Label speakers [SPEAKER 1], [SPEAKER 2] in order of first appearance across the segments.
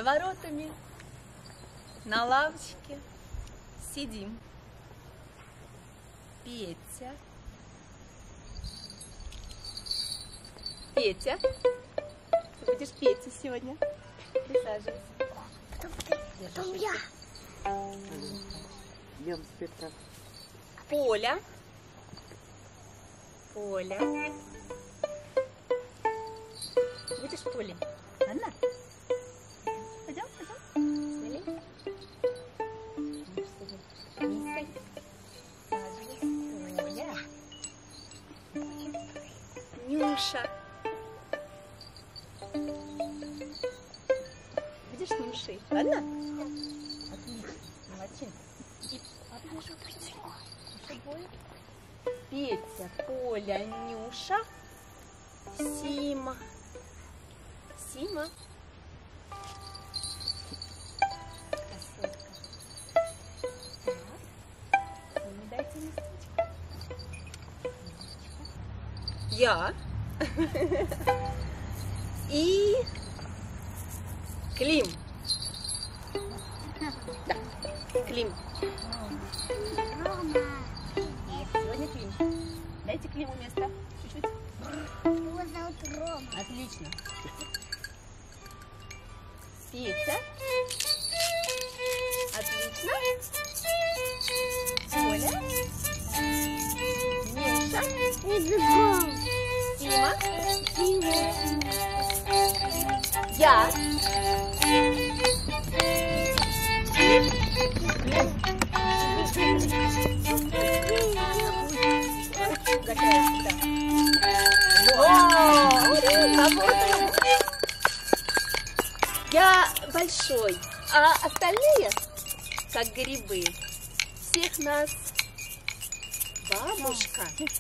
[SPEAKER 1] воротами на лавочке сидим. Петя. Петя. Ты будешь Петя сегодня. Присаживайся.
[SPEAKER 2] Потом я.
[SPEAKER 1] Поля. Поля. Будешь Полей? Ладно? Пойдем, пойдем. Смелей. Поля. Нюша. Будешь Нюшей? Ладно? Отлично. Молодчинка. И отложу будет. Петя, Поля, Нюша, Сима. Сима. Красотка. Так. Симе дайте листочку. Я. И Клим. Да, Клим. Сегодня Клим. Дайте Климу место. Чуть-чуть.
[SPEAKER 2] Его зовут Рома.
[SPEAKER 1] Отлично. Петя. Отлично. Оля. Нюша. Сима. Я. Я большой, а остальные, как грибы, всех нас бабушка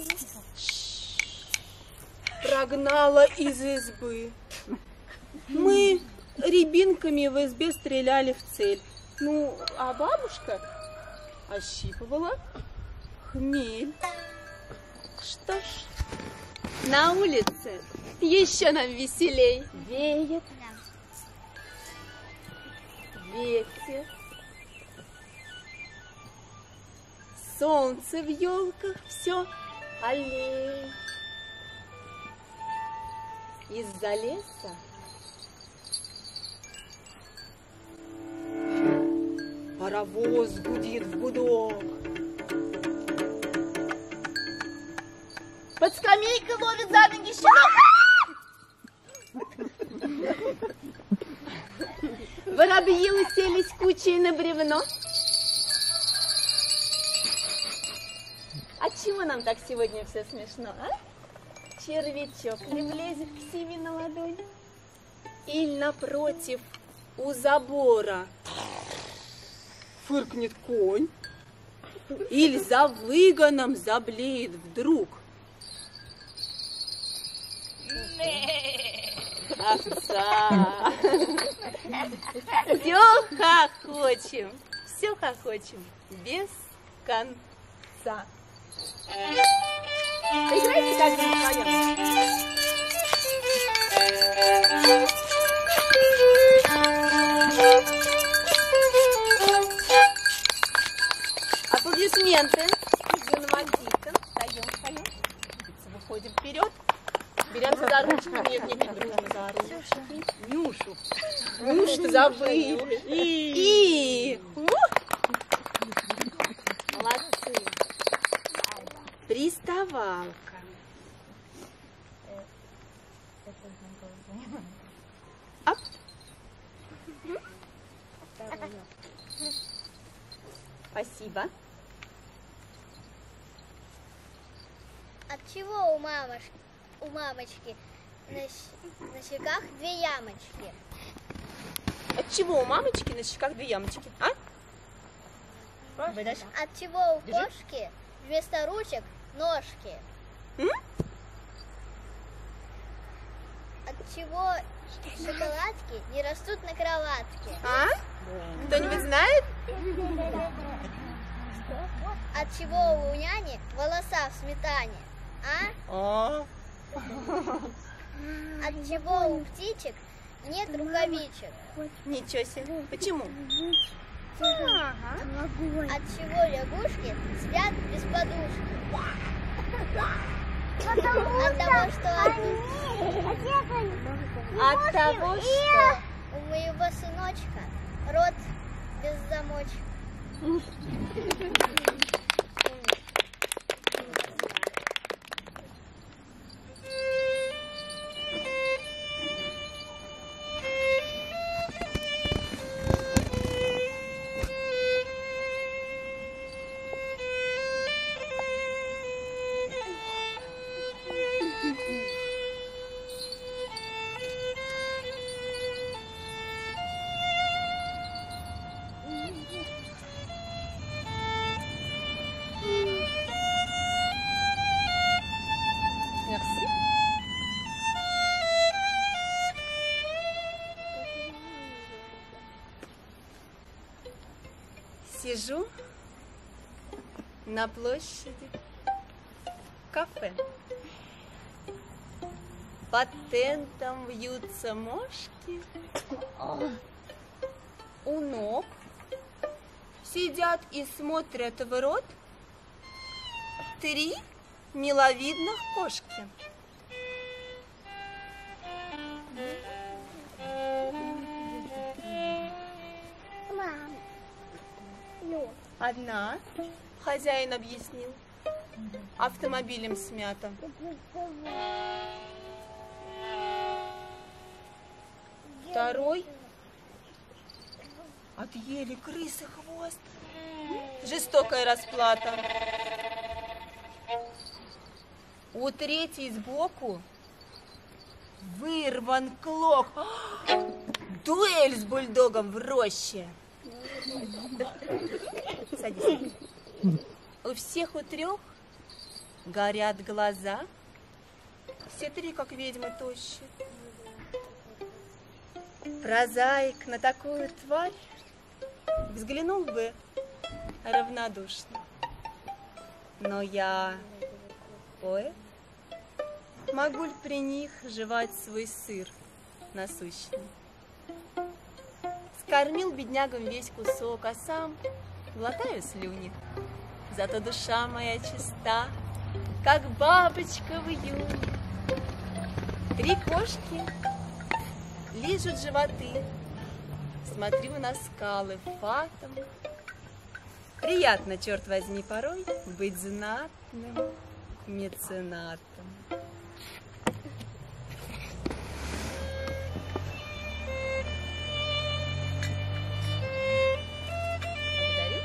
[SPEAKER 1] прогнала из избы. Мы рябинками в избе стреляли в цель. Ну, а бабушка ощипывала хмель. Что ж, на улице еще нам веселей. Веет ветер, солнце в елках все аллей. Из-за леса паровоз гудит в гудок. Под скамейкой ловит за ноги щенок. Воробьи уселись кучей на бревно. А чего нам так сегодня все смешно, а? Червячок не влезет к Симе на ладонь. Или напротив, у забора фыркнет конь. Или за выгоном заблеет вдруг овца. Все хохочем без конца. Поиграйте каждый на своем. Аплодисменты юным артистам. Встаем. Выходим вперед. Беремся за ручку. Нет, дружно за ручку. Нюшу забыли. И. Молодцы. Приставалка. Оп. Спасибо.
[SPEAKER 2] От чего у мамочки на щеках две ямочки?
[SPEAKER 1] От чего у мамочки на щеках две ямочки? А?
[SPEAKER 2] От чего у кошки вместо ручек ножки? От чего шоколадки не растут на кроватке?
[SPEAKER 1] А? Кто-нибудь знает?
[SPEAKER 2] От чего у няни волоса в сметане? А? От чего у птичек нет рукавичек.
[SPEAKER 1] Ничего себе. Почему? Ага.
[SPEAKER 2] От чего лягушки спят без подушки? От того, что
[SPEAKER 1] От того, что...
[SPEAKER 2] у моего сыночка рот без замочка.
[SPEAKER 1] Merci. Сижу на площади кафе. Под тентом вьются мошки. У ног сидят и смотрят в рот 3 миловидных кошки. Одна, хозяин объяснил, автомобилем смята. Второй отъели крысы хвост. Жестокая расплата. У третьей сбоку вырван клок. Дуэль с бульдогом в роще. Садись. У всех у 3 горят глаза. Все 3, как ведьмы, тощие. Прозаик на такую тварь взглянул бы равнодушно. Но я, поэт, могу ли при них жевать свой сыр насущный? Скормил беднягам весь кусок, а сам глотаю слюни. Зато душа моя чиста, как бабочка в июне. 3 кошки лижут животы. Смотрю на скалы фатом. Приятно, черт возьми, порой быть знатным меценатом. Благодарю.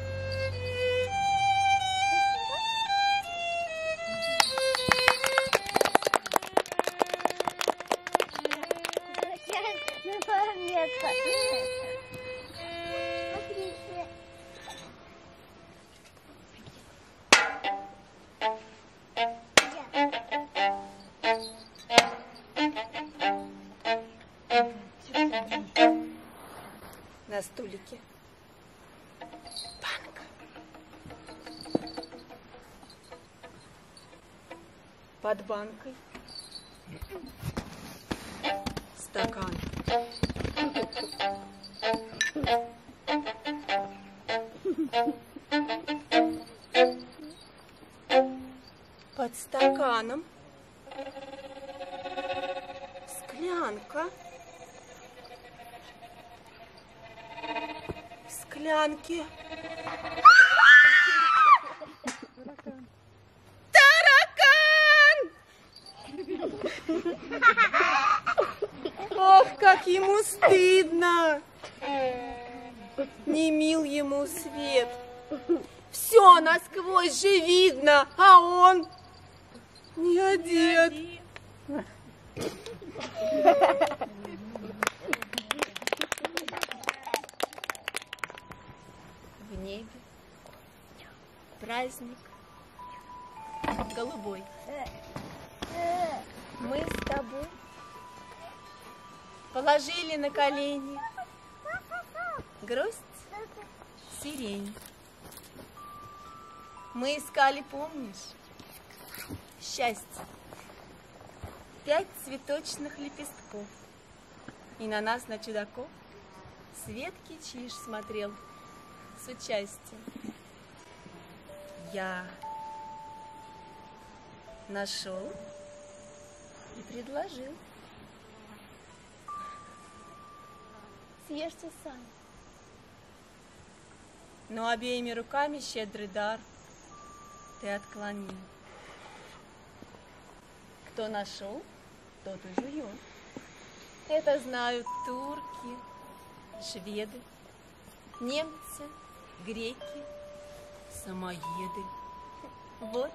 [SPEAKER 1] На столике банка. Под банкой стакан. Под стаканом склянка. В склянке таракан! Ох, как ему стыдно! Не мил ему свет. Все насквозь же видно, а он не одет. В небе праздник голубой. Мы с тобой положили на колени гроздь сирень. Мы искали, помнишь, счастье. 5 цветочных лепестков. И на нас, на чудаков, Светки Чиж смотрел с участием. Я нашел и предложил.
[SPEAKER 2] Съешьте сами.
[SPEAKER 1] Но обеими руками щедрый дар ты отклонил. Кто нашел, тот и жует. Это знают турки, шведы, немцы, греки, самоеды. Вот,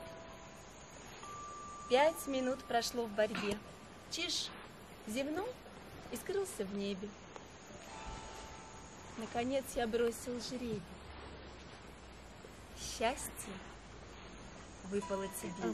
[SPEAKER 1] 5 минут прошло в борьбе. Чиж зевнул и скрылся в небе. Наконец я бросил жребий. Счастье выпало тебе.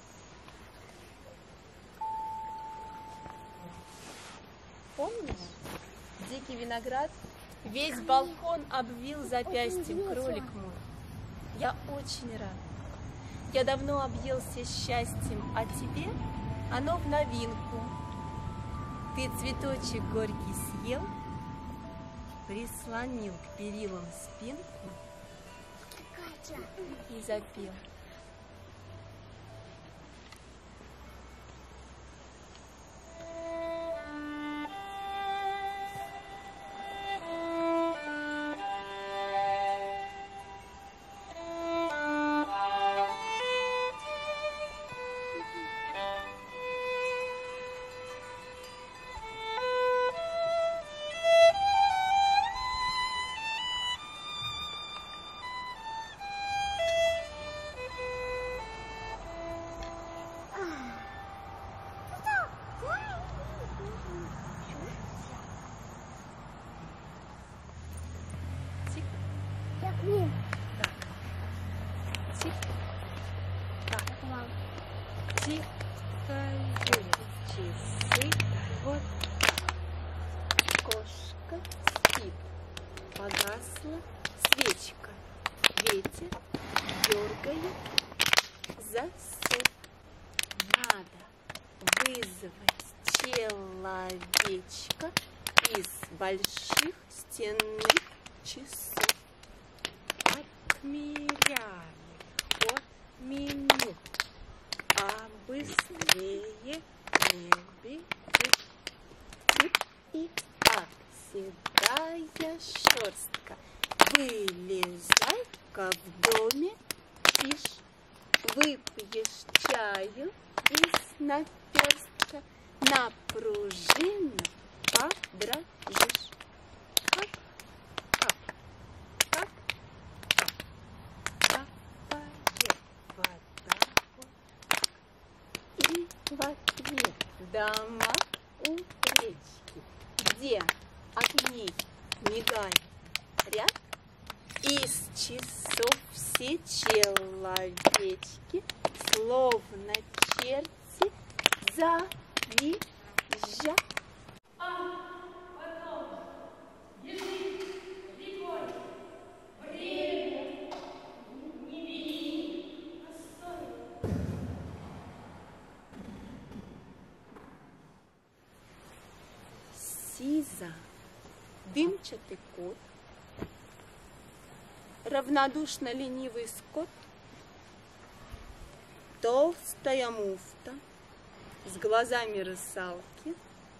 [SPEAKER 1] Помнишь, дикий виноград весь балкон обвил запястьем кролик мой? Я очень рад. Я давно объелся счастьем, а тебе оно в новинку. Ты цветочек горький съел, прислонил к перилам спинку и запел. Тикают часы, вот кошка спит, погасла свечка, ветер дергает засов. Надо вызвать человечка из больших стенных часов. Отмеряем ход минут, а быстрее не бегут. И оседая шерстка, вылезай-ка в доме тишь, выпьешь чаю из наперстка, на пружину подрожишь. В ответ дома у речки, где огней мигает ряд, из часов все человечки, словно черти, завизжат. Сиза, дымчатый кот, равнодушно ленивый скот, толстая муфта с глазами русалки,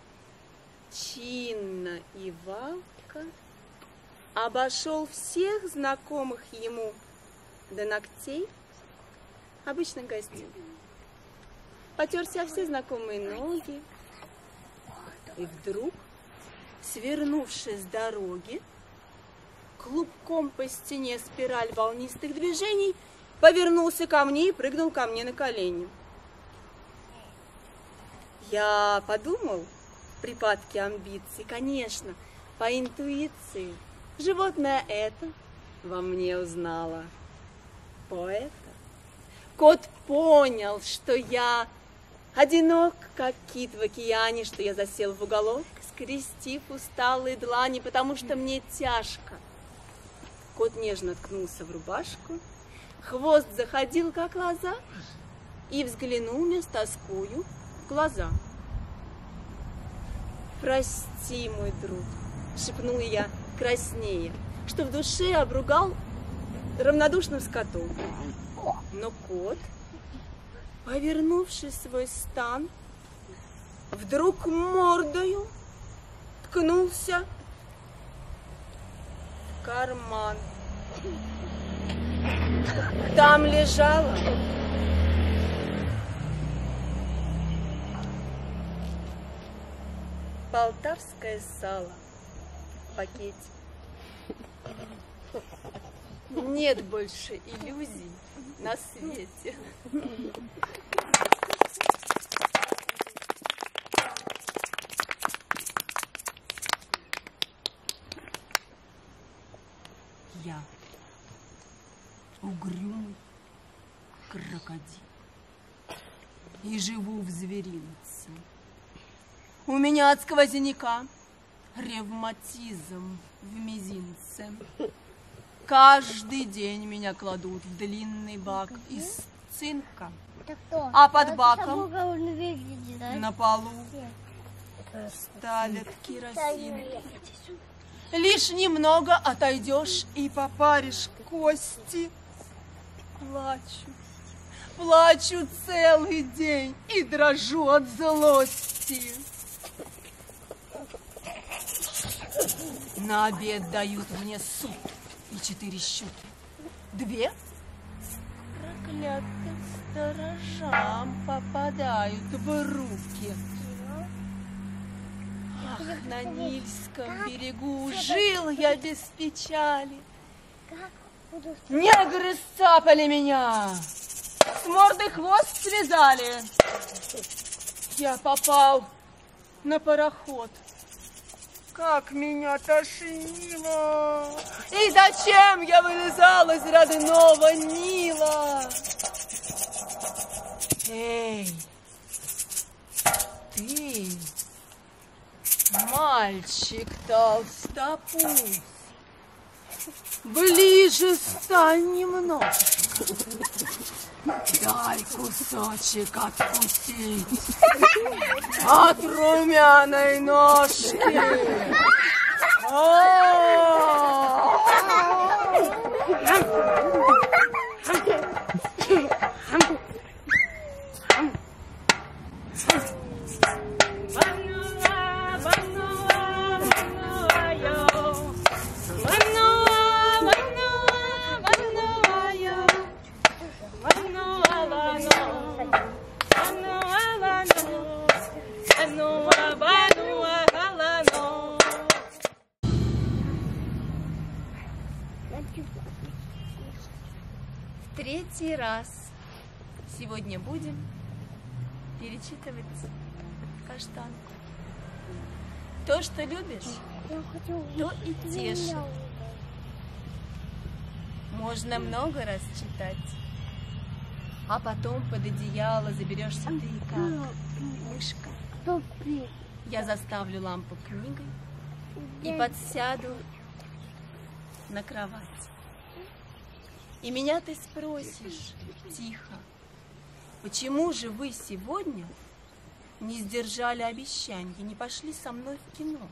[SPEAKER 1] чинно и валка обошел всех знакомых ему до ногтей обычных гостей. Потерся все знакомые ноги и вдруг, свернувшись с дороги, клубком по стене спираль волнистых движений, повернулся ко мне и прыгнул ко мне на колени. Я подумал в припадке амбиций, конечно, по интуиции, животное это во мне узнало поэта. Кот понял, что я одинок, как кит в океане, что я засел в уголок, скрестив усталые длани, потому что мне тяжко. Кот нежно ткнулся в рубашку, хвост заходил, как лоза, и взглянул мне с тоскою в глаза. прости, мой друг, шепнула я краснее, что в душе обругал равнодушным скотом. Но кот, повернувший свой стан, вдруг мордою ткнулся в карман. Там лежала полтавское сало в пакете. Нет больше иллюзий на свете. Я угрюмый крокодил и живу в зверинце. У меня от сквозняка ревматизм в мизинце. Каждый день меня кладут в длинный бак из цинка, а под баком на полу ставят керосин. Лишь немного отойдешь и попаришь кости. Плачу, плачу целый день и дрожу от злости. На обед дают мне суп и 4 щуки. 2 проклятым сторожам попадают в руки. Ах, на Нильском берегу жил я без печали. Негры сцапали меня, с морды хвост связали. Я попал на пароход. Как меня тошнило! И зачем я вылезал из родного Нила? Эй, ты, мальчик толстопуз, ближе стань немножко. Дай кусочек откусить от румяной ножки. В 3-й раз сегодня будем перечитывать Каштанку. То, что любишь, то и тешит. Можно много раз читать, а потом под одеяло заберешься ты как мышка. Я заставлю лампу книгой и подсяду на кровать. И меня ты спросишь тихо, почему же вы сегодня не сдержали обещания, не пошли со мной в кино?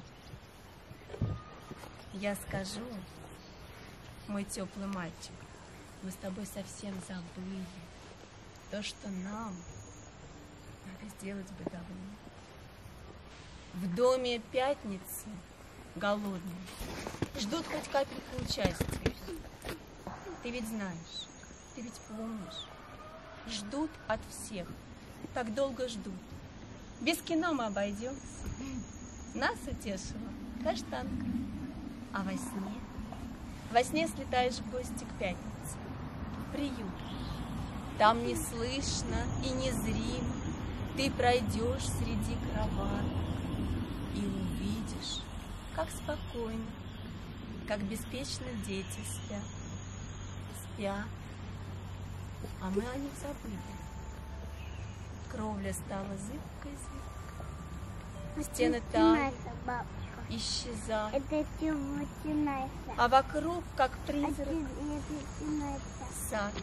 [SPEAKER 1] Я скажу, мой теплый мальчик, мы с тобой совсем забыли то, что нам надо сделать бы давно. В доме Пятницы голодные ждут хоть капельку участия. Ты ведь знаешь, ты ведь помнишь, ждут от всех, так долго ждут. Без кино мы обойдемся. Нас утешила Каштанка. А во сне слетаешь в гости к Пятнице, в приют. Там не слышно и незримо ты пройдешь среди кроваток и увидишь, как спокойно, как беспечно дети спят. А мы о них забыли. Кровля стала зыбкой-зыбкой. Стены там исчезают. А вокруг, как призрак, сад.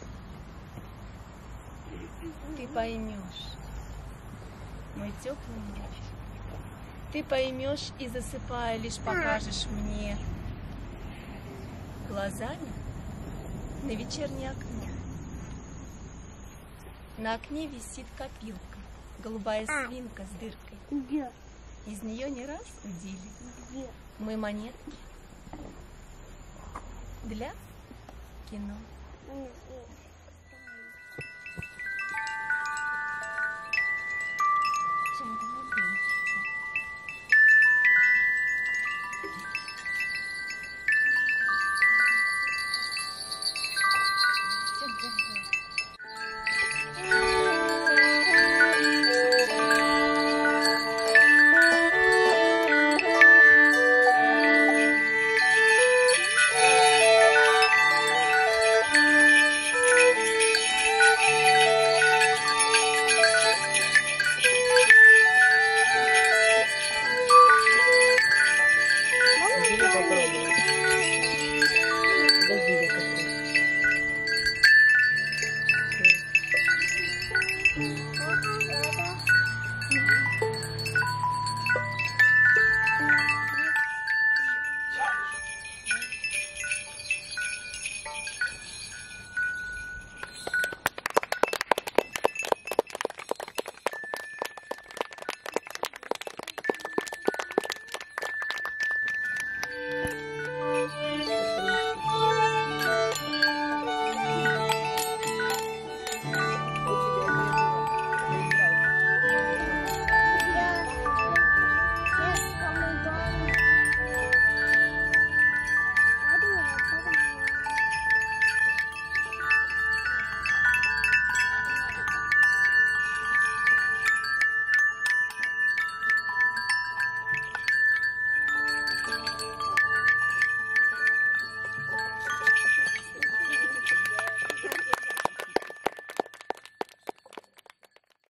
[SPEAKER 1] Ты поймешь, мой теплый мальчик, Ты поймешь и засыпая лишь покажешь мне глазами на вечернее окно. На окне висит копилка, голубая свинка с дыркой.
[SPEAKER 2] Где?
[SPEAKER 1] Из нее не раз удили
[SPEAKER 2] Где?
[SPEAKER 1] мы монетки для кино.